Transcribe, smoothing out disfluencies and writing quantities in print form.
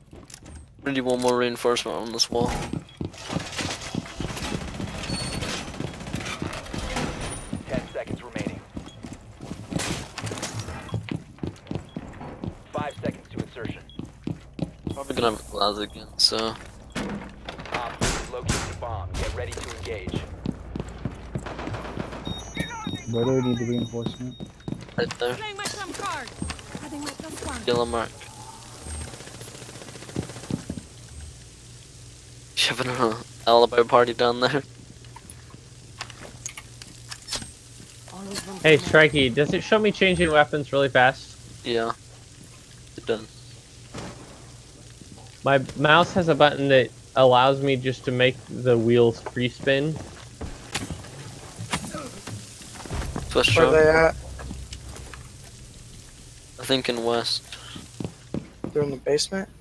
We need one more reinforcement on this wall. Probably gonna have a glass again, so. Locate the bomb. Get ready to engage. Where do we need the reinforcement? Right there. Playing my trump card. Having my +1. Yellow mark. You having an alibi party down there? Hey, Strikey, does it show me changing weapons really fast? Yeah. It does. My mouse has a button that allows me just to make the wheels free spin. Twist Where shot. they at? I think in west. They're in the basement?